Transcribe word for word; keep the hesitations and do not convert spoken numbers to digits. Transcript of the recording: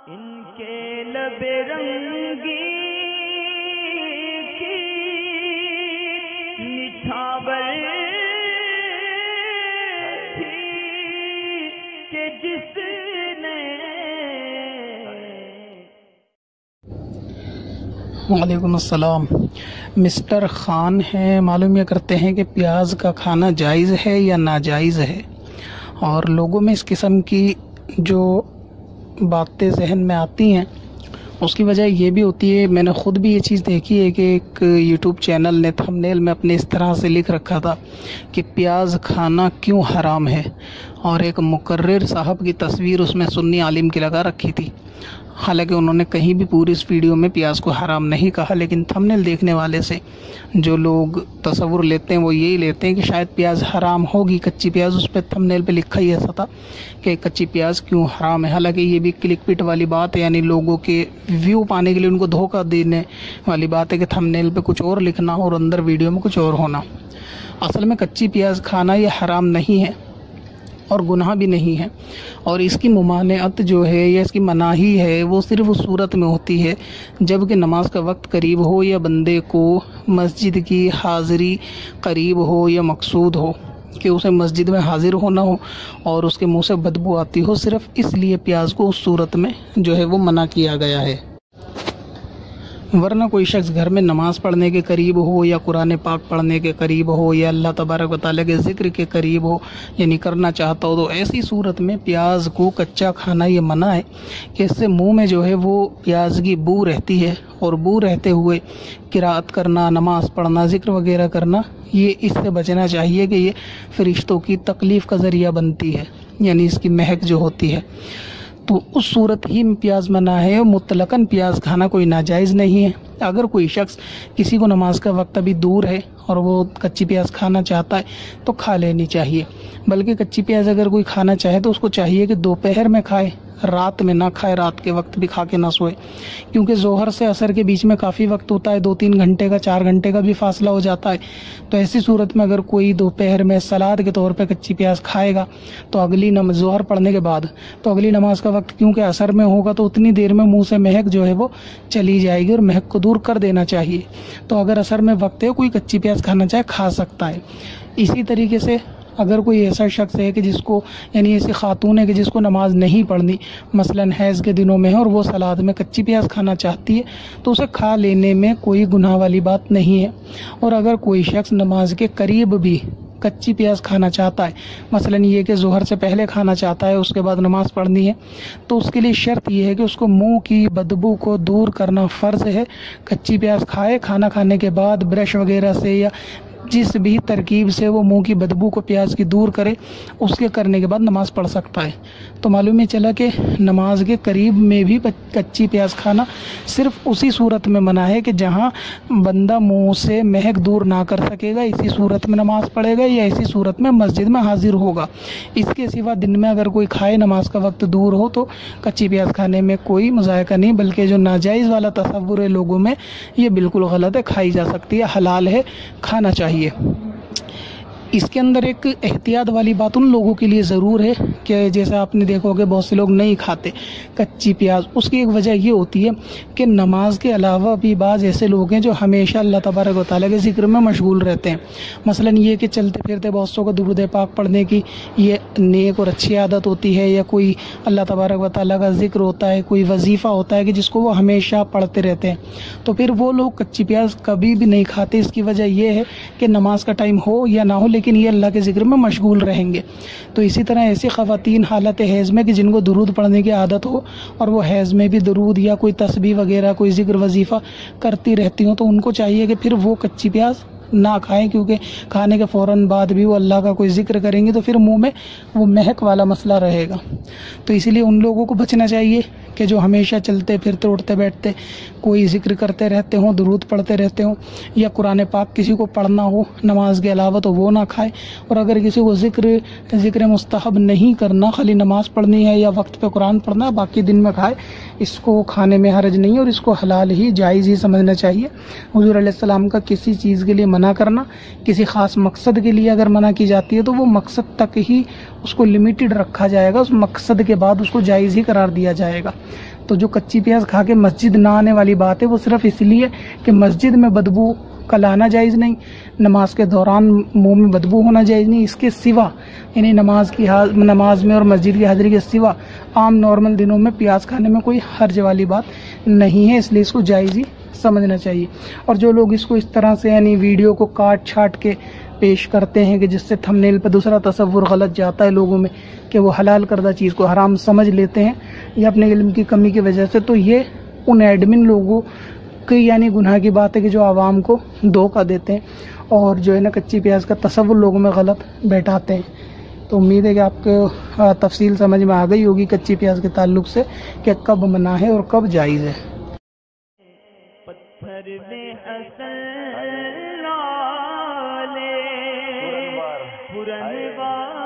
ان کے لب رنگی کی نچھاور تھی کہ جس نے وعلیکم السلام۔ مسٹر خان ہیں، معلوم یہ کرتے ہیں کہ پیاز کا کھانا جائز ہے یا ناجائز ہے، اور لوگوں میں اس قسم کی جو باتیں ذہن میں آتی ہیں اس کی وجہ یہ بھی ہوتی ہے، میں نے خود بھی یہ چیز دیکھی ہے کہ ایک یوٹیوب چینل نے تھمبنیل میں اپنے اس طرح سے لکھ رکھا تھا کہ پیاز کھانا کیوں حرام ہے، اور ایک مقرر صاحب کی تصویر اس میں سنی عالم کی لگا رکھی تھی۔ حالانکہ انہوں نے کہیں بھی پوری اس ویڈیو میں پیاز کو حرام نہیں کہا، لیکن تھمبنیل دیکھنے والے سے جو لوگ تصور لیتے ہیں وہ یہی لیتے ہیں کہ شاید پیاز حرام ہوگی، کچی پیاز، اس پہ تھمبنیل پہ لکھا ہی ایسا تھا کہ کچی پیاز کیوں حرام ہے۔ حالانکہ یہ بھی کلک پٹ والی بات ہے، یعنی لوگوں کے ویو پانے کے لیے ان کو دھوکہ دینے والی بات ہے کہ تھمبنیل پہ کچھ اور لکھنا اور اندر ویڈیو میں کچھ اور ہونا۔ اصل میں کچی پیاز کھانا یہ حرام نہیں ہے اور گناہ بھی نہیں ہے، اور اس کی ممانعت جو ہے یا اس کی مناہی ہے وہ صرف اس صورت میں ہوتی ہے جب کہ نماز کا وقت قریب ہو یا بندے کو مسجد کی حاضری قریب ہو یا مقصود ہو کہ اسے مسجد میں حاضر ہونا ہو اور اس کے منہ سے بدبو آتی ہو، صرف اس لیے پیاز کو اس صورت میں جو ہے وہ منع کیا گیا ہے۔ ورنہ کوئی شخص گھر میں نماز پڑھنے کے قریب ہو یا قرآن پاک پڑھنے کے قریب ہو یا اللہ تبارک و تعالیٰ کے ذکر کے قریب ہو یعنی کرنا چاہتا ہو، تو ایسی صورت میں پیاز کو کچا کھانا یہ منع ہے کہ اس سے منہ میں جو ہے وہ پیاز کی بو رہتی ہے، اور بو رہتے ہوئے قرات کرنا، نماز پڑھنا، ذکر وغیرہ کرنا، یہ اس سے بچنا چاہیے کہ یہ فرشتوں کی تکلیف کا ذریعہ بنتی ہے، یعنی اس کی مہک جو ہوتی ہے، تو اس صورت ہی میں پیاز منع ہے۔ مطلقاً پیاز کھانا کوئی ناجائز نہیں ہے۔ اگر کوئی شخص کسی کو نماز کا وقت ابھی دور ہے اور وہ کچی پیاز کھانا چاہتا ہے تو کھا لینی چاہیے، بلکہ کچی پیاز اگر کوئی کھانا چاہے تو اس کو چاہیے کہ دوپہر میں کھائے، رات میں نہ کھائے، رات کے وقت بھی کھا کے نہ سوئے، کیونکہ ظہر سے عصر کے بیچ میں کافی وقت ہوتا ہے، دو تین گھنٹے کا، چار گھنٹے کا بھی فاصلہ ہو جاتا ہے۔ تو ایسی صورت میں اگر کوئی دوپہر میں سلاد کے طور پہ کچی پیاز کھائے گا تو اگلی نماز ظہر پڑھنے کے بعد تو اگلی نماز کا وقت کیونکہ عصر میں ہوگا تو اتنی دیر میں منہ سے مہک جو ہے وہ چلی جائے گی، اور مہک کو دور کر دینا چاہیے۔ تو اگر عصر میں وقت ہے کوئی کچی پیاز کھانا چاہے کھا سکتا ہے۔ اسی طریقے سے اگر کوئی ایسا شخص ہے کہ جس کو یعنی ایسی خاتون ہے کہ جس کو نماز نہیں پڑھنی، مثلاً حیض کے دنوں میں ہے اور وہ سلاد میں کچی پیاز کھانا چاہتی ہے تو اسے کھا لینے میں کوئی گناہ والی بات نہیں ہے۔ اور اگر کوئی شخص نماز کے قریب بھی کچی پیاز کھانا چاہتا ہے، مثلاً یہ کہ ظہر سے پہلے کھانا چاہتا ہے، اس کے بعد نماز پڑھنی ہے، تو اس کے لیے شرط یہ ہے کہ اس کو منہ کی بدبو کو دور کرنا فرض ہے۔ کچی پیاز کھائے، کھانا کھانے کے بعد برش وغیرہ سے یا جس بھی ترکیب سے وہ منہ کی بدبو کو پیاز کی دور کرے، اس کے کرنے کے بعد نماز پڑھ سکتا ہے۔ تو معلوم ہی چلا کہ نماز کے قریب میں بھی کچی پیاز کھانا صرف اسی صورت میں منع ہے کہ جہاں بندہ منہ سے مہک دور نہ کر سکے گا، اسی صورت میں نماز پڑھے گا یا اسی صورت میں مسجد میں حاضر ہوگا۔ اس کے سوا دن میں اگر کوئی کھائے، نماز کا وقت دور ہو، تو کچی پیاز کھانے میں کوئی مذائقہ نہیں، بلکہ جو ناجائز والا تصور ہے لوگوں میں یہ بالکل غلط ہے، کھائی جا سکتی ہے، حلال ہے، کھانا چاہیے۔ اس کے اندر ایک احتیاط والی بات ان لوگوں کے لیے ضرور ہے کہ جیسے آپ نے دیکھا کہ بہت سے لوگ نہیں کھاتے کچی پیاز، اس کی ایک وجہ یہ ہوتی ہے کہ نماز کے علاوہ بھی بعض ایسے لوگ ہیں جو ہمیشہ اللہ تبارک و تعالیٰ کے ذکر میں مشغول رہتے ہیں۔ مثلاً یہ کہ چلتے پھرتے بہت سو کو درود پاک پڑھنے کی یہ نیک اور اچھی عادت ہوتی ہے، یا کوئی اللہ تبارک و تعالیٰ کا ذکر ہوتا ہے، کوئی وظیفہ ہوتا ہے کہ جس کو وہ ہمیشہ پڑھتے رہتے ہیں، تو پھر وہ لوگ کچی پیاز کبھی بھی نہیں کھاتے۔ اس کی وجہ یہ ہے کہ نماز کا ٹائم ہو یا نہ ہو لیکن یہ اللہ کے ذکر میں مشغول رہیں گے۔ تو اسی طرح ایسی خواتین حالت حیض میں کہ جن کو درود پڑھنے کی عادت ہو اور وہ حیض میں بھی درود یا کوئی تسبیح وغیرہ کوئی ذکر وظیفہ کرتی رہتی ہوں، تو ان کو چاہیے کہ پھر وہ کچی پیاز نہ کھائیں، کیونکہ کھانے کے فوراً بعد بھی وہ اللہ کا کوئی ذکر کریں گے تو پھر منہ میں وہ مہک والا مسئلہ رہے گا۔ تو اسی لیے ان لوگوں کو بچنا چاہیے کہ جو ہمیشہ چلتے پھرتے اٹھتے بیٹھتے کوئی ذکر کرتے رہتے ہوں، درود پڑھتے رہتے ہوں، یا قرآن پاک کسی کو پڑھنا ہو نماز کے علاوہ تو وہ نہ کھائے۔ اور اگر کسی کو ذکر ذکر مستحب نہیں کرنا، خالی نماز پڑھنی ہے یا وقت پہ قرآن پڑھنا، باقی دن میں کھائے، اس کو کھانے میں حرج نہیں اور اس کو حلال ہی جائز ہی سمجھنا چاہیے۔ حضور علیہ السلام کا کسی چیز کے لیے منع منع کرنا. کسی خاص مقصد کے لیے اگر منع کی جاتی ہے تو وہ مقصد تک ہی اس کو لمیٹڈ رکھا جائے گا, اس مقصد کے بعد اس کو جائز ہی قرار دیا جائے گا. تو جو کچی پیاز کھا کے مسجد نہ آنے والی بات ہے وہ صرف اس لیے کہ مسجد میں بدبو کا لانا جائز نہیں, نماز کے دوران منہ میں بدبو ہونا جائز نہیں, اس کے سوا یعنی نماز کی نماز میں اور مسجد کی حاضری کے سوا عام نارمل دنوں میں پیاز کھانے میں کوئی حرج والی بات نہیں ہے, اس لیے اس کو جائز ہی سمجھنا چاہیے. اور جو لوگ اس کو اس طرح سے یعنی ویڈیو کو کاٹ چھاٹ کے پیش کرتے ہیں کہ جس سے تھمبنیل پہ دوسرا تصور غلط جاتا ہے لوگوں میں کہ وہ حلال کردہ چیز کو حرام سمجھ لیتے ہیں یا اپنے علم کی کمی کی وجہ سے, تو یہ ان ایڈمن لوگوں کی یعنی گناہ کی بات ہے کہ جو عوام کو دھوکہ دیتے ہیں اور جو ہے نا کچی پیاز کا تصور لوگوں میں غلط بیٹھاتے ہیں. تو امید ہے کہ آپ کو تفصیل سمجھ میں آ گئی ہوگی کچی پیاز کے تعلق سے کہ کب منع ہے اور کب جائز ہے. پتھر میں اصل لالے پرن